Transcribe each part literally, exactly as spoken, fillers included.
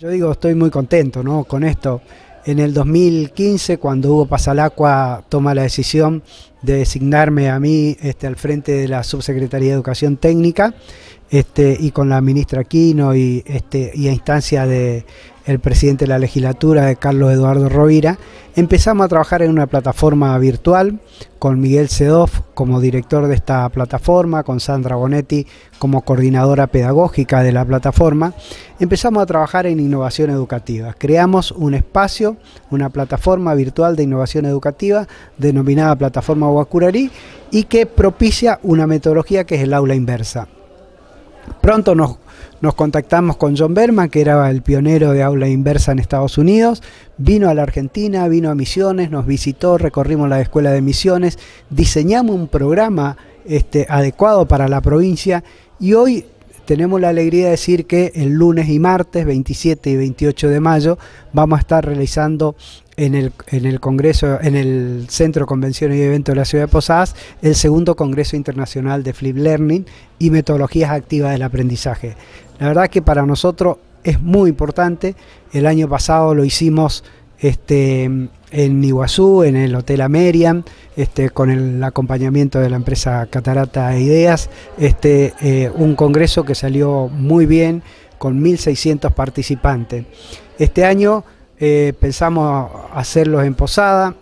Yo digo, estoy muy contento, ¿no?, con esto. En el dos mil quince, cuando Hugo Pasalacqua toma la decisión de designarme a mí este, al frente de la Subsecretaría de Educación Técnica, este, y con la ministra Aquino y, este, y a instancia de el presidente de la legislatura, de Carlos Eduardo Rovira, empezamos a trabajar en una plataforma virtual con Miguel Sedov como director de esta plataforma, con Sandra Bonetti como coordinadora pedagógica de la plataforma. Empezamos a trabajar en innovación educativa. Creamos un espacio, una plataforma virtual de innovación educativa denominada Plataforma Huacurarí y que propicia una metodología que es el aula inversa. Pronto nos, nos contactamos con John Berman, que era el pionero de aula inversa en Estados Unidos. Vino a la Argentina, vino a Misiones, nos visitó, recorrimos la escuela de Misiones, diseñamos un programa este, adecuado para la provincia y hoy tenemos la alegría de decir que el lunes y martes, veintisiete y veintiocho de mayo, vamos a estar realizando en el, en el Congreso, en el Centro de Convenciones y Eventos de la Ciudad de Posadas, el segundo Congreso Internacional de Flip Learning y Metodologías Activas del Aprendizaje. La verdad que para nosotros es muy importante. El año pasado lo hicimos este, en Iguazú, en el Hotel Amerian, este, con el acompañamiento de la empresa Catarata Ideas, este, eh, un congreso que salió muy bien, con mil seiscientos participantes. Este año eh, pensamos hacerlos en Posada.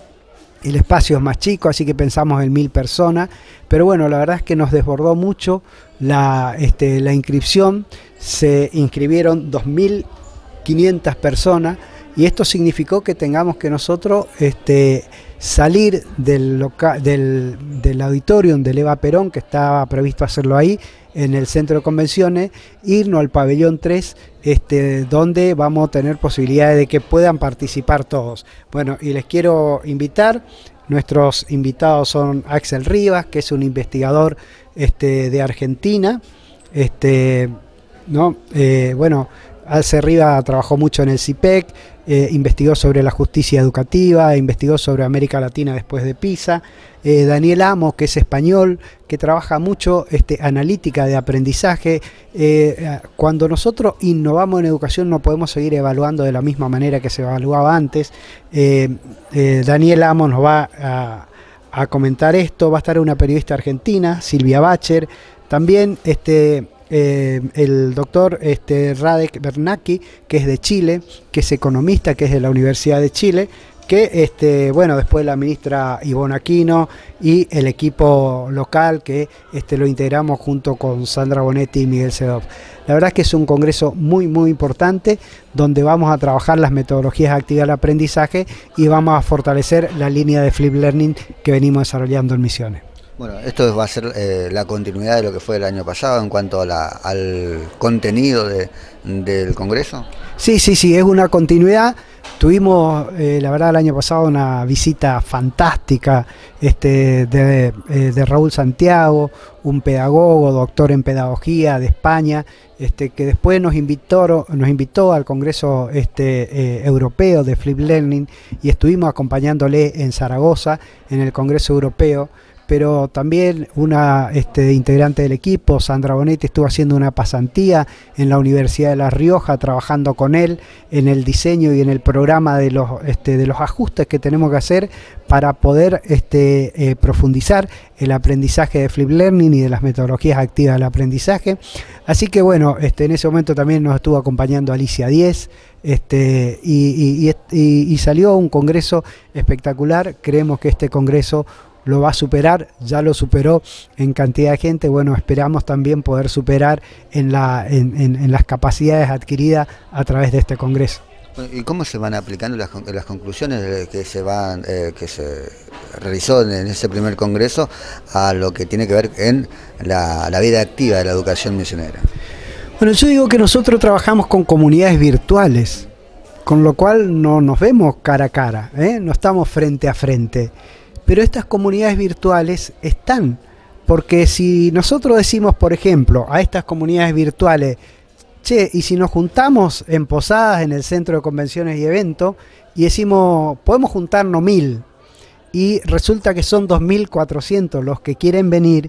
El espacio es más chico, así que pensamos en mil personas, pero bueno, la verdad es que nos desbordó mucho la, este, la inscripción. Se inscribieron dos mil quinientas personas y esto significó que tengamos que nosotros este, salir del, loca del, del auditorium del Eva Perón, que estaba previsto hacerlo ahí, en el centro de convenciones, irnos al pabellón tres, este, donde vamos a tener posibilidades de que puedan participar todos. Bueno, y les quiero invitar, nuestros invitados son Axel Rivas, que es un investigador este, de Argentina, este, ¿no? Eh, bueno, Axel Rivas trabajó mucho en el C I P E C, eh, investigó sobre la justicia educativa, investigó sobre América Latina después de PISA. Eh, Daniel Amos, que es español, que trabaja mucho este, analítica de aprendizaje. Eh, cuando nosotros innovamos en educación no podemos seguir evaluando de la misma manera que se evaluaba antes. Eh, eh, Daniel Amos nos va a, a comentar esto. Va a estar una periodista argentina, Silvia Bacher. También este... Eh, el doctor este, Radek Bernacki, que es de Chile, que es economista, que es de la Universidad de Chile, que este, bueno, después la ministra Ivonne Aquino y el equipo local que este, lo integramos junto con Sandra Bonetti y Miguel Sedov. La verdad es que es un congreso muy muy importante donde vamos a trabajar las metodologías activas del aprendizaje y vamos a fortalecer la línea de Flip Learning que venimos desarrollando en Misiones. Bueno, esto va a ser eh, la continuidad de lo que fue el año pasado en cuanto a la, al contenido de, del Congreso. Sí, sí, sí, es una continuidad. Tuvimos, eh, la verdad, el año pasado una visita fantástica este, de, eh, de Raúl Santiago, un pedagogo, doctor en pedagogía de España, este, que después nos invitó, nos invitó al Congreso este, eh, Europeo de Flip Learning y estuvimos acompañándole en Zaragoza, en el Congreso Europeo. Pero también una este, integrante del equipo, Sandra Bonetti, estuvo haciendo una pasantía en la Universidad de La Rioja, trabajando con él en el diseño y en el programa de los, este, de los ajustes que tenemos que hacer para poder este, eh, profundizar el aprendizaje de Flip Learning y de las metodologías activas del aprendizaje. Así que bueno, este, en ese momento también nos estuvo acompañando Alicia Diez, este, y, y, y, y salió un congreso espectacular. Creemos que este congreso lo va a superar, ya lo superó en cantidad de gente. Bueno, esperamos también poder superar en, la, en, en, en las capacidades adquiridas a través de este congreso. ¿Y cómo se van aplicando las, las conclusiones que se van eh, que se realizó en ese primer congreso a lo que tiene que ver en la, la vida activa de la educación misionera? Bueno, yo digo que nosotros trabajamos con comunidades virtuales, con lo cual no nos vemos cara a cara, ¿eh? No estamos frente a frente. Pero estas comunidades virtuales están, porque si nosotros decimos, por ejemplo, a estas comunidades virtuales, che, y si nos juntamos en Posadas, en el Centro de Convenciones y Eventos, y decimos, podemos juntarnos mil, y resulta que son dos mil cuatrocientos los que quieren venir,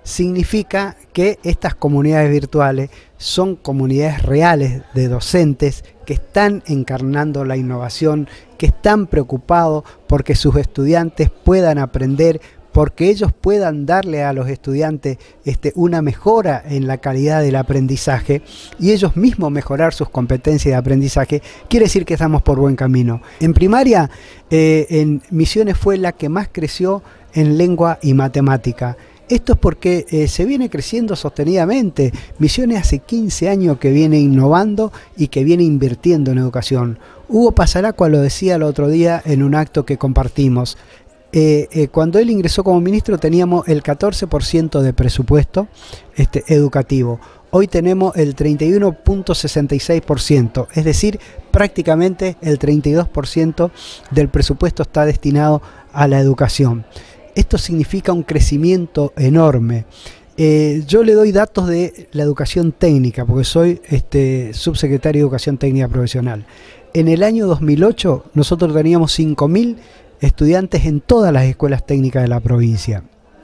significa que estas comunidades virtuales son comunidades reales de docentes que están encarnando la innovación, que están preocupados porque sus estudiantes puedan aprender, porque ellos puedan darle a los estudiantes este, una mejora en la calidad del aprendizaje y ellos mismos mejorar sus competencias de aprendizaje. Quiere decir que estamos por buen camino. En primaria, eh, en Misiones fue la que más creció en lengua y matemática. Esto es porque eh, se viene creciendo sostenidamente. Misiones hace quince años que viene innovando y que viene invirtiendo en educación. Hugo Pasalacqua lo decía el otro día en un acto que compartimos. Eh, eh, cuando él ingresó como ministro teníamos el catorce por ciento de presupuesto este, educativo. Hoy tenemos el treinta y uno punto sesenta y seis por ciento, es decir, prácticamente el treinta y dos por ciento del presupuesto está destinado a la educación. Esto significa un crecimiento enorme. Eh, yo le doy datos de la educación técnica, porque soy este, subsecretario de Educación Técnica Profesional. En el año dos mil ocho nosotros teníamos cinco mil estudiantes en todas las escuelas técnicas de la provincia.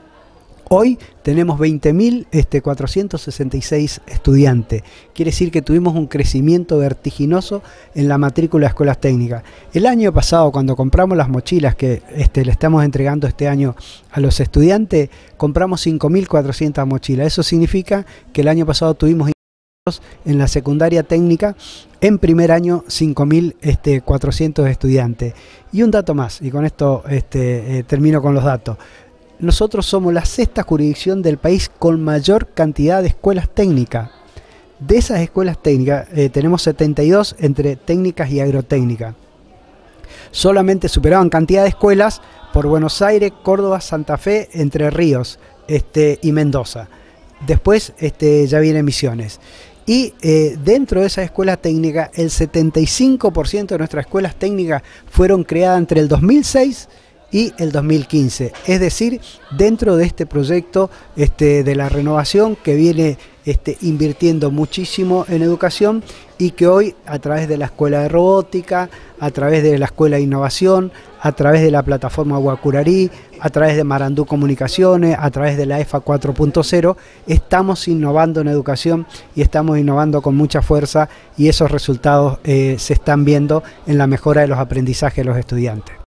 Hoy tenemos veinte mil cuatrocientos sesenta y seis estudiantes. Quiere decir que tuvimos un crecimiento vertiginoso en la matrícula de escuelas técnicas. El año pasado, cuando compramos las mochilas que este, le estamos entregando este año a los estudiantes, compramos cinco mil cuatrocientas mochilas. Eso significa que el año pasado tuvimos en la secundaria técnica, en primer año, cinco mil cuatrocientos estudiantes. Y un dato más, y con esto este, eh, termino con los datos. Nosotros somos la sexta jurisdicción del país con mayor cantidad de escuelas técnicas. De esas escuelas técnicas eh, tenemos setenta y dos entre técnicas y agrotécnicas. Solamente superaban cantidad de escuelas por Buenos Aires, Córdoba, Santa Fe, Entre Ríos este, y Mendoza. Después este, ya viene Misiones. Y eh, dentro de esa escuela técnica, el setenta y cinco por ciento de nuestras escuelas técnicas fueron creadas entre el dos mil seis y el dos mil quince. Es decir, dentro de este proyecto este, de la renovación que viene este, invirtiendo muchísimo en educación y que hoy a través de la Escuela de Robótica, a través de la Escuela de Innovación, a través de la plataforma Guacurarí, a través de Marandú Comunicaciones, a través de la E F A cuatro punto cero, estamos innovando en educación y estamos innovando con mucha fuerza y esos resultados eh, se están viendo en la mejora de los aprendizajes de los estudiantes.